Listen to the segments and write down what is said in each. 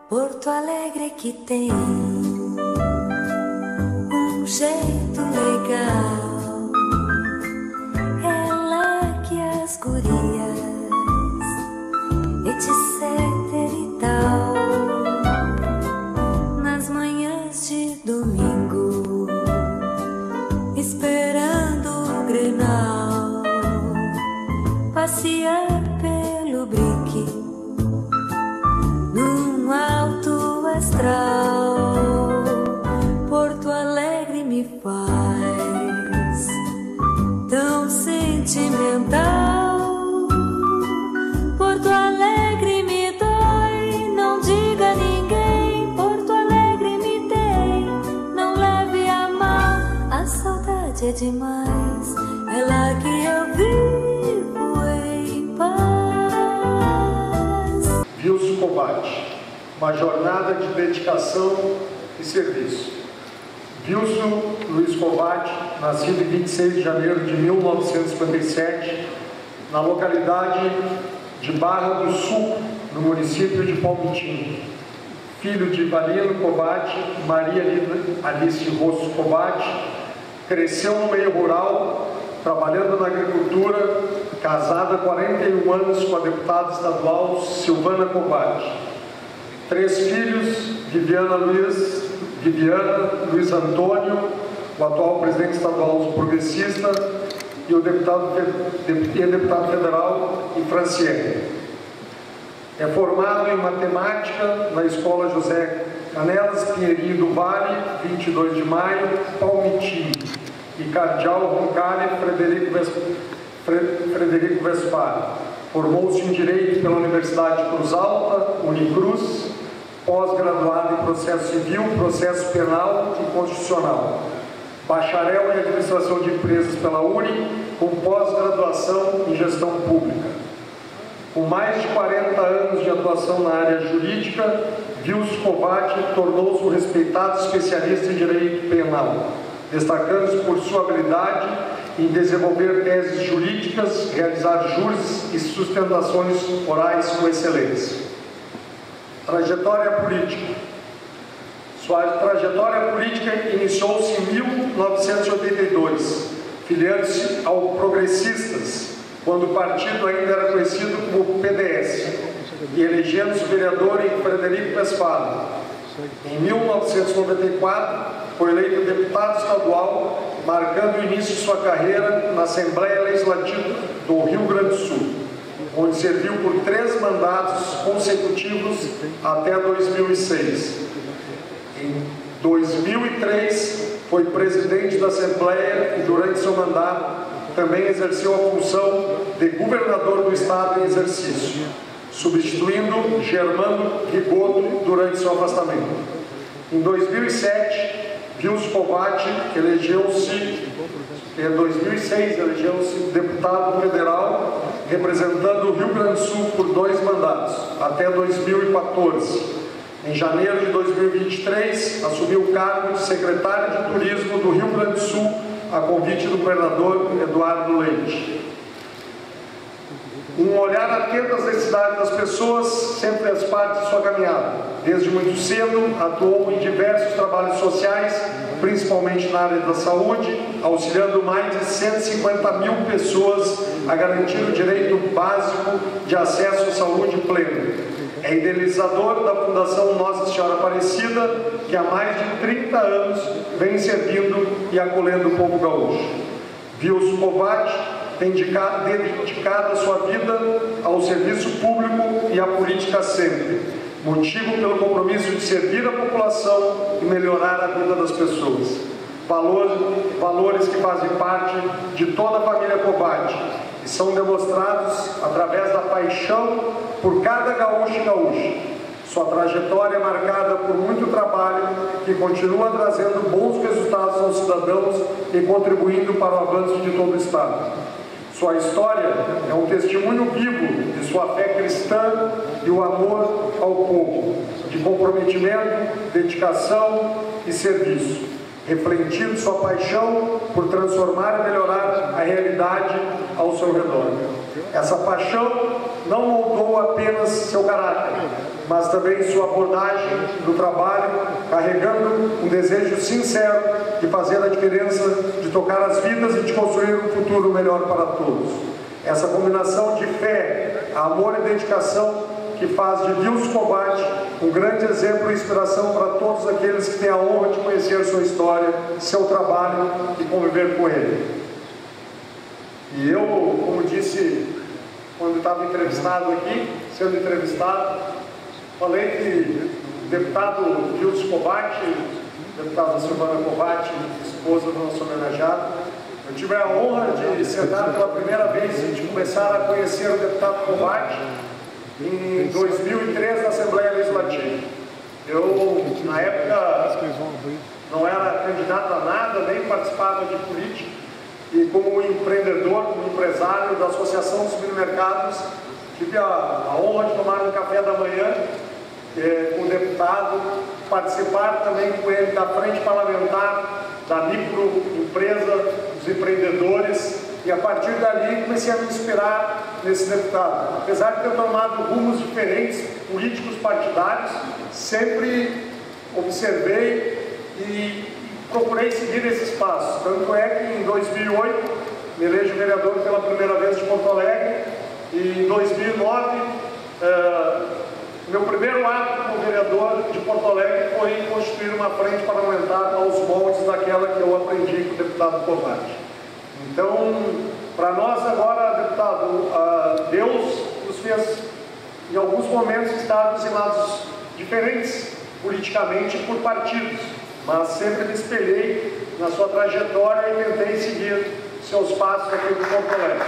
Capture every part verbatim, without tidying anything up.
Porto Alegre que tem um jeito legal, é lá que as gurias, etc e tal, nas manhãs de domingo, esperando o Grenal, passear pelo brique num alto astral. Porto Alegre me faz tão sentimental. Porto Alegre me dói, não diga a ninguém. Porto Alegre me tem, não leve a mal. A saudade é demais, é lá que eu vivo em paz. Vilso Kovács, uma jornada de dedicação e serviço. Vilso Luiz Kovács, nascido em vinte e seis de janeiro de mil novecentos e cinquenta e sete, na localidade de Barra do Sul, no município de Palmitim. Filho de Ivalino Kovács e Maria Alice Rosso Kovács, cresceu no meio rural, trabalhando na agricultura, casada há quarenta e um anos com a deputada estadual Silvana Kovács. Três filhos, Viviana Luiz, Viviana, Luiz Antônio, o atual presidente estadual progressista, e o deputado, e deputado federal, e Franciele. É formado em matemática na Escola José Canelas Pinheirinho do Vale, vinte e dois de maio, Palmitim, e Cardeal Roncalli Frederico, Vesp... Frederico Vespar. Formou-se em Direito pela Universidade de Cruz Alta, Unicruz, pós-graduado em Processo Civil, Processo Penal e Constitucional. Bacharel em Administração de Empresas pela Uni, com pós-graduação em Gestão Pública. Com mais de quarenta anos de atuação na área jurídica, Vilso Kovács tornou-se um respeitado especialista em Direito Penal, destacando-se por sua habilidade em desenvolver teses jurídicas, realizar júris e sustentações orais com excelência. Trajetória política. Sua trajetória política iniciou-se em mil novecentos e oitenta e dois, filiando-se ao Progressistas, quando o partido ainda era conhecido como P D S, e elegendo-se vereador em Frederico Westphalen. Em mil novecentos e noventa e quatro, foi eleito deputado estadual, marcando o início de sua carreira na Assembleia Legislativa do Rio Grande do Sul, onde serviu por três mandatos consecutivos até dois mil e seis. Em dois mil e três, foi presidente da Assembleia e, durante seu mandato, também exerceu a função de governador do Estado em exercício, substituindo Germano Rigoto durante seu afastamento. Em dois mil e sete, Vilso Kovács elegeu-se, em dois mil e seis, elegeu-se deputado federal, representando o Rio Grande do Sul por dois mandatos, até dois mil e quatorze. Em janeiro de dois mil e vinte e três, assumiu o cargo de secretário de Turismo do Rio Grande do Sul, a convite do governador Eduardo Leite. Um olhar atento às necessidades das pessoas sempre fez parte de sua caminhada. Desde muito cedo, atuou em diversos trabalhos sociais, principalmente na área da saúde, auxiliando mais de cento e cinquenta mil pessoas a garantir o direito básico de acesso à saúde plena. É idealizador da Fundação Nossa Senhora Aparecida, que há mais de trinta anos vem servindo e acolhendo o povo gaúcho. Vilso Kovács tem dedicado a sua vida ao serviço público e à política sempre, motivo pelo compromisso de servir a população e melhorar a vida das pessoas. Valores, valores que fazem parte de toda a família Kovács e são demonstrados através da paixão por cada gaúcho e gaúcha. Sua trajetória é marcada por muito trabalho que continua trazendo bons resultados aos cidadãos e contribuindo para o avanço de todo o Estado. Sua história é um testemunho vivo de sua fé cristã e o amor ao povo, de comprometimento, dedicação e serviço, refletindo sua paixão por transformar e melhorar a realidade ao seu redor. Essa paixão não moldou apenas seu caráter, mas também sua abordagem do trabalho, carregando um desejo sincero de fazer a diferença, de tocar as vidas e de construir um futuro melhor para todos. Essa combinação de fé, amor e dedicação que faz de Vilso Kovács um grande exemplo e inspiração para todos aqueles que têm a honra de conhecer sua história, seu trabalho e conviver com ele. E eu, como disse quando estava entrevistado aqui, sendo entrevistado, falei que o deputado Vilso Kovács, deputada Silvana Kovács, esposa do nosso homenageado, eu tive a honra de sentar pela primeira vez e de começar a conhecer o deputado Kovács em dois mil e três na Assembleia Legislativa. Eu, na época, não era candidato a nada, nem participava de política, e como empreendedor, como empresário da Associação dos Supermercados, tive a, a honra de tomar um café da manhã eh, com o deputado, participar também com ele da frente parlamentar da microempresa, dos empreendedores, e a partir dali comecei a me inspirar nesse deputado. Apesar de ter tomado rumos diferentes, políticos partidários, sempre observei e procurei seguir esses passos. Tanto é que em dois mil e oito me elejo vereador pela primeira vez de Porto Alegre, e em dois mil e nove uh, meu primeiro ato como vereador de Porto Alegre foi constituir uma frente parlamentar aos moldes daquela que eu aprendi com o deputado Kovács. Então, para nós agora, deputado, uh, Deus nos fez em alguns momentos estarmos em lados diferentes politicamente por partidos, mas sempre me espelhei na sua trajetória e tentei seguir seus passos aqui em Porto Alegre.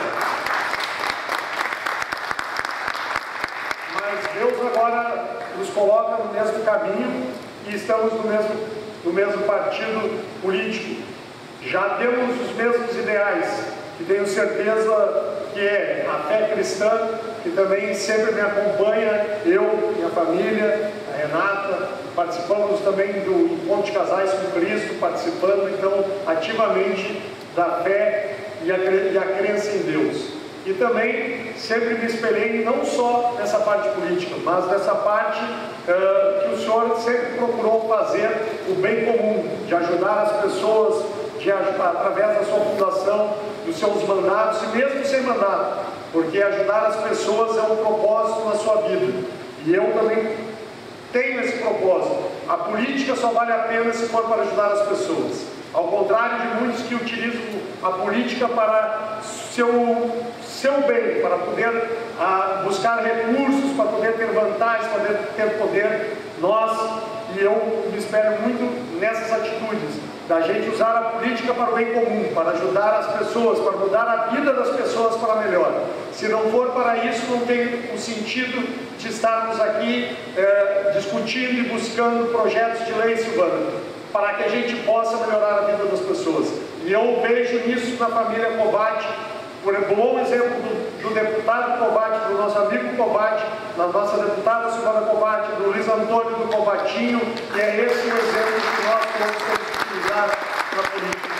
Mas Deus agora nos coloca no mesmo caminho e estamos no mesmo, no mesmo partido político. Já temos os mesmos ideais, que tenho certeza que é a fé cristã, que também sempre me acompanha, eu, minha família, a Renata, participamos também do Encontro de Casais com Cristo, participando então ativamente da fé e a, e a crença em Deus. E também sempre me espelhei não só nessa parte política, mas nessa parte uh, que o senhor sempre procurou fazer o bem comum, de ajudar as pessoas, de ajudar, através da sua fundação, dos seus mandatos, e mesmo sem mandato, porque ajudar as pessoas é um propósito na sua vida. E eu também tenho esse propósito. A política só vale a pena se for para ajudar as pessoas. Ao contrário de muitos que utilizam a política para seu, seu bem, para poder ah, buscar recursos, para poder ter vantagens, para poder ter poder, nós, e eu me espelho muito nessas atitudes, da gente usar a política para o bem comum, para ajudar as pessoas, para mudar a vida das pessoas para melhor. Se não for para isso, não tem o sentido de estarmos aqui eh, discutindo e buscando projetos de lei, Silvana, para que a gente possa melhorar a vida das pessoas. E eu vejo nisso na família Kovács, por bom exemplo do, do deputado Kovács, do nosso amigo Kovács, da nossa deputada Silvana Kovács, do Luiz Antônio do Kovatinho, e é esse o exemplo que nós temos que utilizar na política.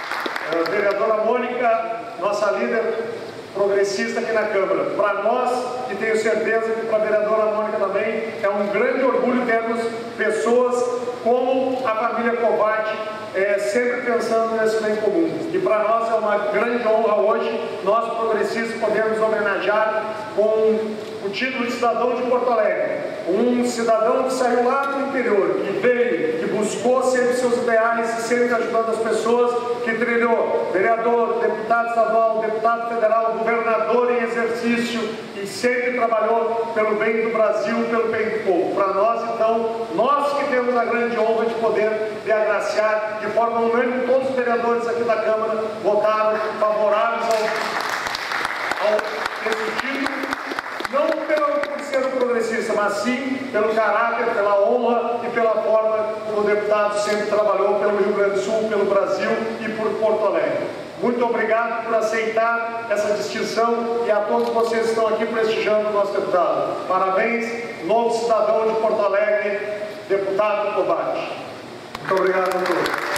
A vereadora Mônica, nossa líder progressista aqui na Câmara. Para nós, e tenho certeza que para a vereadora Mônica também, é um grande orgulho termos pessoas como a família Kovács, é, sempre pensando nesse bem comum. E para nós é uma grande honra hoje, nós progressistas podemos homenagear com o título de cidadão de Porto Alegre. Um cidadão que saiu lá do interior, que veio, que buscou sempre seus ideais e sempre ajudando as pessoas, que trilhou vereador, deputado estadual, deputado federal, governador em exercício, e sempre trabalhou pelo bem do Brasil, pelo bem do povo. Para nós, então, nós que temos a grande honra de poder lhe agraciar, de forma unânime, todos os vereadores aqui da Câmara votaram favoráveis ao, ao esse título, não pelo por ser um progressista, mas sim pelo caráter, pela honra e pela forma como o deputado sempre trabalhou pelo Rio Grande do Sul, pelo Brasil e por Porto Alegre. Muito obrigado por aceitar essa distinção e a todos vocês que estão aqui prestigiando o nosso deputado. Parabéns, novo cidadão de Porto Alegre, deputado Kovács. Muito obrigado a todos.